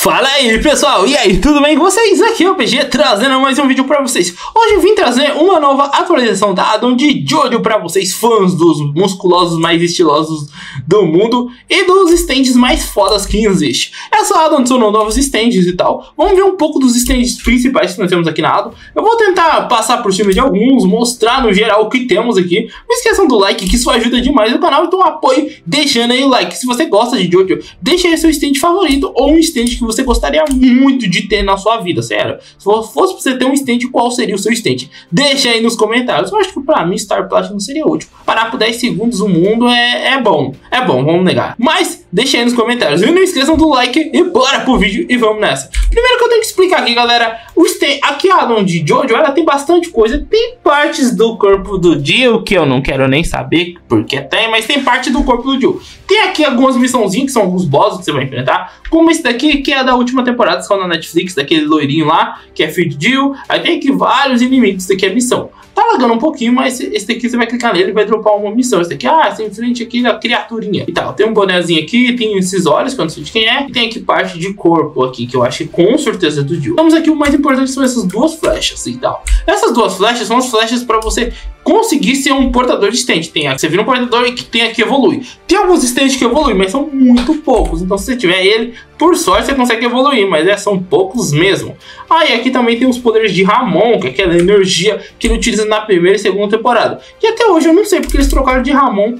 Fala aí pessoal, e aí, tudo bem com vocês? Aqui é o PG trazendo mais um vídeo pra vocês. Hoje eu vim trazer uma nova atualização da addon de Jojo pra vocês, fãs dos musculosos mais estilosos do mundo e dos stands mais fodas que existe. Essa addon adicionou novos stands e tal. Vamos ver um pouco dos stands principais que nós temos aqui na addon. Eu vou tentar passar por cima de alguns, mostrar no geral o que temos aqui. Não esqueçam do like, que isso ajuda demais o canal, então apoie deixando aí o like. Se você gosta de Jojo, deixa aí seu stand favorito ou um stand que você gostaria muito de ter na sua vida, sério. Se fosse pra você ter um stand, qual seria o seu stand? Deixa aí nos comentários. Eu acho que pra mim Star Platinum seria útil. Parar por 10 segundos o mundo é bom. É bom, vamos negar. Mas deixa aí nos comentários. E não esqueçam do like e bora pro vídeo e vamos nessa. Primeiro que eu tenho que explicar aqui, galera. O stand, aqui a addon de Jojo, ela tem bastante coisa. Tem partes do corpo do Dio que eu não quero nem saber porque tem, mas tem parte do corpo do Dio. Tem aqui algumas missãozinhas que são alguns bosses que você vai enfrentar, como esse daqui que é da última temporada, que saiu na Netflix, daquele loirinho lá, que é filho de Dio. Aí tem aqui vários inimigos, isso daqui é missão. Tá lagando um pouquinho, mas esse daqui você vai clicar nele e vai dropar uma missão. Esse daqui, você enfrente aqui a criaturinha e tal. Tem um bonezinho aqui, tem esses olhos, que eu não sei de quem é. E tem aqui parte de corpo aqui, que eu acho que com certeza é do Dio. Vamos aqui, o mais importante são essas duas flechas e tal. Essas duas flechas são as flechas para você conseguir ser um portador de stand. Você vira um portador e que tem aqui evolui. Tem alguns stands que evoluem, mas são muito poucos. Então se você tiver ele, por sorte você consegue evoluir, mas são poucos mesmo. Aí aqui também tem os poderes de Ramon, que é aquela energia que ele utiliza na primeira e segunda temporada. E até hoje eu não sei porque eles trocaram de Ramon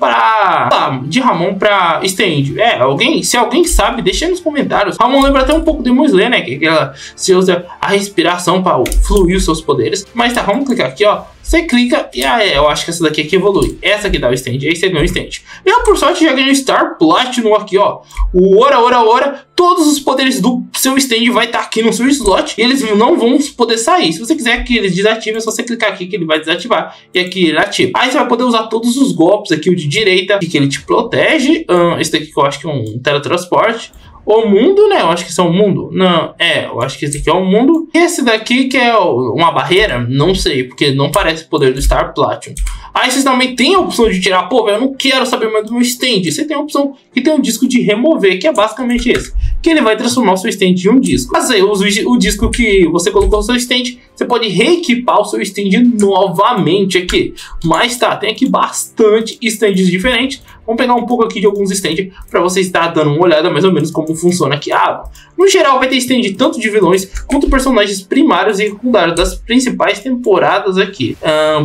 pra stand. Se alguém sabe, deixa aí nos comentários. Ramon lembra até um pouco de Demon Slayer, né? Que ela se usa a respiração para fluir os seus poderes. Mas tá, vamos clicar aqui, ó. Você clica e eu acho que essa daqui é que evolui. Essa aqui dá o stand, aí você ganha o stand. Eu, por sorte, já ganhei o Star Platinum aqui, ó. O Ora. Todos os poderes do seu stand vai estar aqui no seu slot. E eles não vão poder sair. Se você quiser que eles desativem, é só você clicar aqui que ele vai desativar. E aqui ele ativa. Aí você vai poder usar todos os golpes aqui. O de direita, que ele te protege. Esse daqui que eu acho que é um teletransporte. O mundo, né? Eu acho que esse é o mundo. Não, eu acho que esse aqui é o mundo. Esse daqui que é uma barreira, não sei, porque não parece o poder do Star Platinum. Aí vocês também tem a opção de tirar, pô, velho, eu não quero saber mais do meu stand. Você tem a opção que tem um disco de remover, que é basicamente esse. Que ele vai transformar o seu stand em um disco. Mas aí, o disco que você colocou no seu stand, você pode reequipar o seu stand novamente aqui. Mas tá, tem aqui bastante stands diferentes. Vamos pegar um pouco aqui de alguns stands para você estar dando uma olhada mais ou menos como funciona aqui. No geral vai ter stand tanto de vilões quanto personagens primários e secundários das principais temporadas aqui.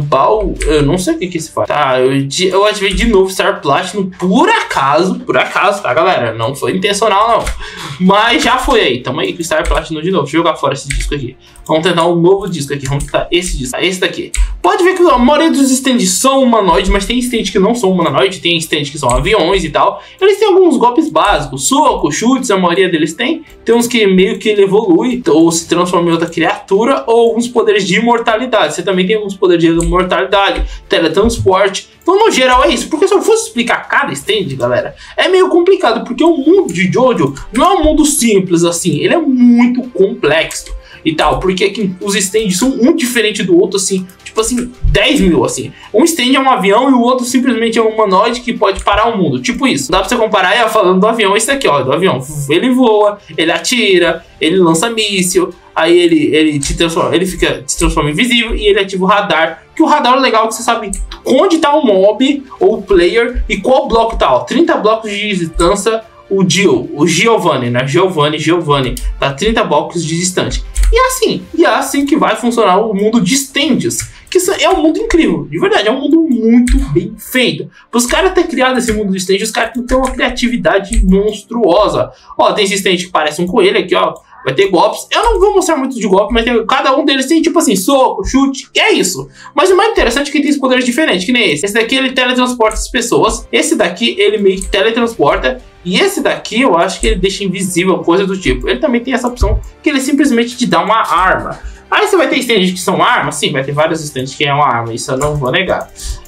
Eu não sei o que se faz. Tá, eu ativei de novo Star Platinum por acaso, tá, galera? Não foi intencional, não. Mas já foi aí. Tamo aí com Star Platinum de novo. Deixa eu jogar fora esse disco aqui. Vamos tentar um novo disco aqui. Vamos tentar esse disco. Esse daqui. Pode ver que a maioria dos stands são humanoides, mas tem stands que não são humanoides. Tem stands que são aviões e tal. Eles têm alguns golpes básicos. Soco, chutes, a maioria deles tem. Tem uns que meio que ele evolui ou se transforma em outra criatura, ou alguns poderes de imortalidade. Você também tem alguns poderes de imortalidade, teletransporte. Então, no geral, é isso. Porque se eu fosse explicar cada stand, galera, é meio complicado. Porque o mundo de Jojo não é um mundo simples assim. Ele é muito complexo e tal. Porque aqui os stands são um diferente do outro, assim. Tipo assim, 10 mil, assim. Um stand é um avião e o outro simplesmente é um humanoide que pode parar o mundo. Tipo isso. Dá pra você comparar, falando do avião, esse daqui, ó, do avião. Ele voa, ele atira, ele lança míssil. Aí ele se transforma invisível e ele ativa o radar. Que o radar é legal que você sabe onde tá o mob ou o player e qual bloco tá, ó. 30 blocos de distância o Giovanni, né? Giovanni, tá 30 blocos de distante. E é assim que vai funcionar o mundo de stands. Que é um mundo incrível, de verdade, é um mundo muito bem feito. Para os caras terem criado esse mundo de stand, os caras têm que ter uma criatividade monstruosa. Ó, tem esse stand que parece um coelho aqui, ó. Vai ter golpes. Eu não vou mostrar muito de golpe, mas cada um deles tem tipo assim, soco, chute, e é isso. Mas o mais interessante é que tem poderes diferentes, que nem esse. Esse daqui ele teletransporta as pessoas. Esse daqui ele meio que teletransporta. E esse daqui eu acho que ele deixa invisível, coisa do tipo. Ele também tem essa opção que ele simplesmente te dá uma arma. Aí você vai ter stands que são armas, sim, vai ter vários stands que é uma arma, isso eu não vou negar.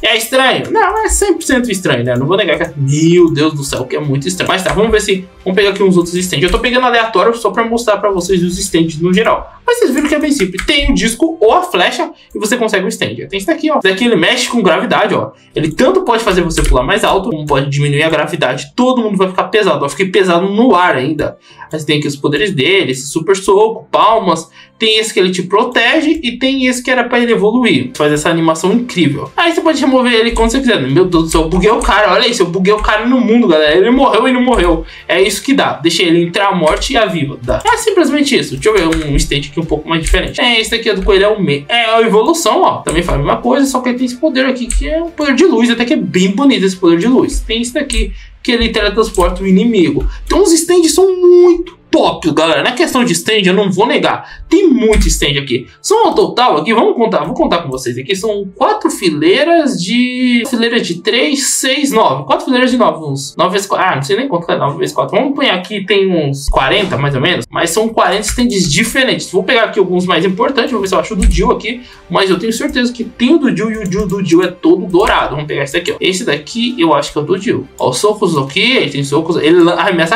É estranho? Não, é 100% estranho, né? Não vou negar que é... Meu Deus do céu, que é muito estranho. Mas tá, vamos ver se... Vamos pegar aqui uns outros stands. Eu tô pegando aleatório só pra mostrar pra vocês os stands no geral. Mas vocês viram que é bem simples. Tem o disco ou a flecha e você consegue o stand. Tem esse daqui, ó. Esse daqui ele mexe com gravidade, ó. Ele tanto pode fazer você pular mais alto, como pode diminuir a gravidade. Todo mundo vai ficar pesado. Eu fiquei pesado no ar ainda. Mas tem aqui os poderes dele, esse super soco, palmas. Tem esse que ele te protege e tem esse que era pra ele evoluir. Faz essa animação incrível. Aí você pode remover ele quando você quiser. Meu Deus do céu, eu buguei o cara. Olha isso, eu buguei o cara no mundo, galera. Ele morreu e não morreu. É isso que dá. Deixa ele entre a morte e a viva. Dá. É simplesmente isso. Deixa eu ver um stand aqui um pouco mais diferente. Esse daqui é do coelho, é o meio. É a evolução, ó. Também faz a mesma coisa, só que ele tem esse poder aqui que é um poder de luz. Até que é bem bonito esse poder de luz. Tem esse daqui que ele teletransporta o inimigo. Então os stands são muito top, galera. Na questão de stand, eu não vou negar. Tem muito stand aqui. São ao total aqui, vou contar com vocês aqui. São 4 fileiras de... Fileiras de 3, 6, 9. 4 fileiras de 9. Uns 9 vezes 4. Ah, não sei nem quanto é 9 vezes 4. Vamos pôr aqui, tem uns 40, mais ou menos. Mas são 40 stands diferentes. Vou pegar aqui alguns mais importantes. Vou ver se eu acho o do Jill aqui. Mas eu tenho certeza que tem o do Jill. E o Jill do Jill é todo dourado. Vamos pegar esse daqui, ó. Esse daqui eu acho que é o do Jill. Ó, os socos aqui. Ele tem socos. Ele arremessa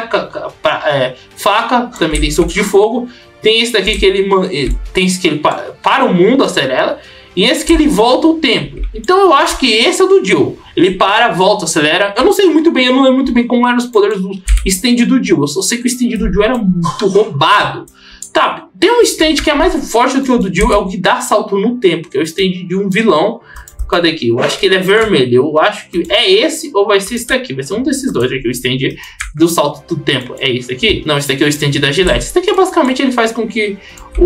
faca. Também tem socos de fogo. Tem esse daqui que ele tem esse que ele para o mundo, acelera. E esse que ele volta o tempo. Então eu acho que esse é o do Jill. Ele para, volta, acelera. Eu não sei muito bem, eu não lembro muito bem como eram os poderes do stand do Jill. Eu só sei que o stand do Jill era muito roubado. Tá, tem um stand que é mais forte do que o do Jill, é o que dá salto no tempo, que é o stand de um vilão. Cadê aqui? Eu acho que ele é vermelho. Eu acho que é esse ou vai ser esse daqui. Vai ser um desses dois aqui. O stand do salto do tempo. É esse aqui? Não, esse daqui é o stand da Gillette. Esse daqui basicamente ele faz com que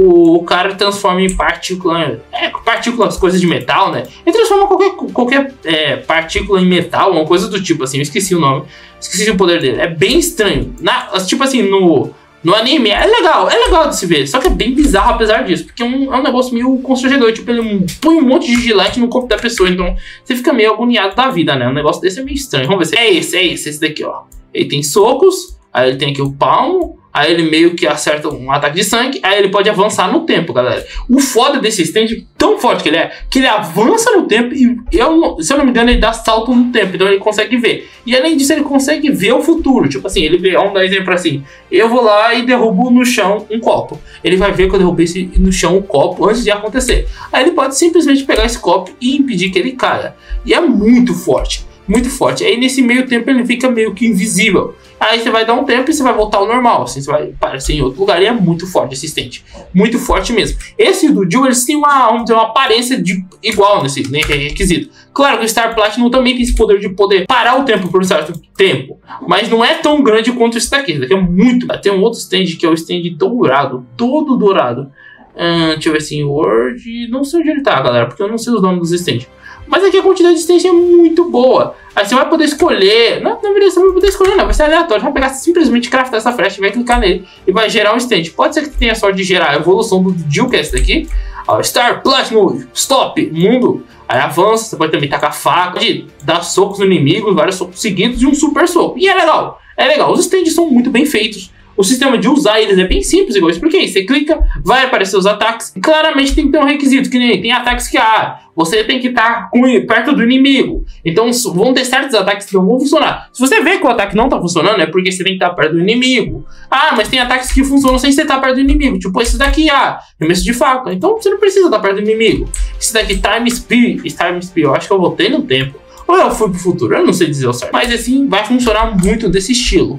o cara transforme em partícula. Partículas, coisas de metal, né? Ele transforma qualquer partícula em metal, uma coisa do tipo assim. Eu esqueci o nome. Esqueci o poder dele. É bem estranho. Tipo assim, no anime é legal de se ver, só que é bem bizarro apesar disso, porque é um negócio meio constrangedor, tipo, ele põe um monte de gilete no corpo da pessoa, então você fica meio agoniado da vida, né? Um negócio desse é meio estranho. Vamos ver se é esse daqui, ó. Ele tem socos, aí ele tem aqui o palmo, aí ele meio que acerta um ataque de sangue, aí ele pode avançar no tempo, galera. O foda desse stand, tão forte que ele avança no tempo e, se eu não me engano, ele dá salto no tempo, então ele consegue ver. E além disso, ele consegue ver o futuro. Tipo assim, ele vê, vamos dar um exemplo assim, eu vou lá e derrubo no chão um copo. Ele vai ver que eu derrubei no chão o copo antes de acontecer. Aí ele pode simplesmente pegar esse copo e impedir que ele caia. E é muito forte. Muito forte. Aí nesse meio tempo ele fica meio que invisível. Aí você vai dar um tempo e você vai voltar ao normal. Assim, você vai aparecer em outro lugar. E é muito forte esse stand. Muito forte mesmo. Esse do Jill, eles têm uma aparência igual nesse requisito. Claro que o Star Platinum também tem esse poder de poder parar o tempo por um certo tempo. Mas não é tão grande quanto esse daqui. Esse daqui é muito. Tem um outro stand que é o stand dourado. Todo dourado. Deixa eu ver assim. Word. Não sei onde ele tá, galera. Porque eu não sei os nomes dos stands. Mas aqui a quantidade de stand é muito boa. Aí você vai poder escolher. Não, na verdade você não vai poder escolher, não. Vai ser aleatório. Você vai pegar simplesmente craftar essa flecha, vai clicar nele e vai gerar um stand. Pode ser que tenha a sorte de gerar a evolução do Jill, que é esse daqui. Ó, Star Platinum, Stop, Mundo. Aí avança, você pode também tacar faca, pode dar socos no inimigo, vários socos seguidos e um super soco. E é legal. É legal. Os stands são muito bem feitos. O sistema de usar eles é bem simples, igual eu expliquei. Você clica, vai aparecer os ataques. E claramente tem que ter um requisito, que nem tem ataques que você tem que estar perto do inimigo. Então vão ter certos ataques que não vão funcionar. Se você vê que o ataque não está funcionando, é porque você tem que estar perto do inimigo. Mas tem ataques que funcionam sem você estar perto do inimigo. Tipo esse daqui, arremesso de faca. Então você não precisa estar perto do inimigo. Esse daqui, Time Speed, eu acho que eu voltei no tempo. Ou eu fui pro futuro, eu não sei dizer o certo. Mas assim, vai funcionar muito desse estilo.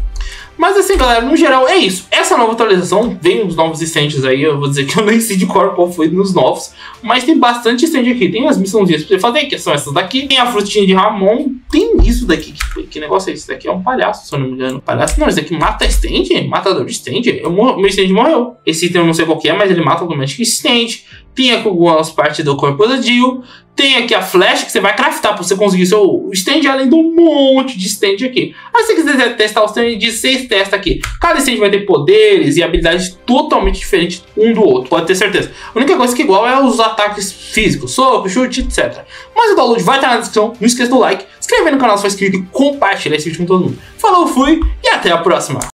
Mas assim, galera, no geral é isso. Essa nova atualização, vem os novos stands aí. Eu vou dizer que eu nem sei de qual foi nos novos. Mas tem bastante stand aqui. Tem as missãozinhas pra você fazer, que são essas daqui. Tem a frutinha de Ramon. Tem isso daqui. Que negócio é esse? Esse daqui é um palhaço, se eu não me engano. Palhaço? Não, esse daqui mata stand? Matador de stand? Meu stand morreu. Esse item eu não sei qual que é, mas ele mata automaticamente stand. Tem aqui algumas partes do corpo da Jill. Tem aqui a flecha que você vai craftar para você conseguir seu stand, além de um monte de stand aqui. Aí se você quiser testar o stand de 6, testa aqui. Cada stand vai ter poderes e habilidades totalmente diferentes um do outro, pode ter certeza. A única coisa que é igual é os ataques físicos, soco, chute, etc. Mas o download vai estar na descrição. Não esqueça do like, se inscrever no canal se for inscrito e compartilhar esse vídeo com todo mundo. Falou, fui e até a próxima!